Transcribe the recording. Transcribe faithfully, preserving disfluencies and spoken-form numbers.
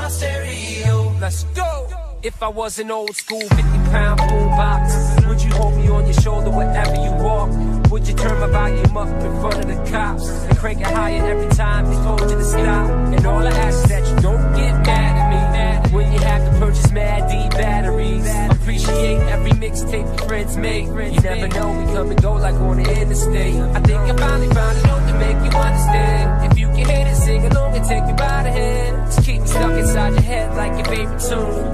my stereo. Let's go. If I was an old school fifty pound boombox, would you hold me on your shoulder wherever you walk? Would you turn my volume up in front of the cops and crank it higher every time they told you to stop? And all I ask is that you don't get mad at me when you have to purchase Mad D batteries. Appreciate every mixtape your friends make. You never know, we come and go like on the interstate. I think I finally found a note to make you understand. If you can hit it, sing along and take me by the hand. Just keep me stuck inside your head like your favorite tune.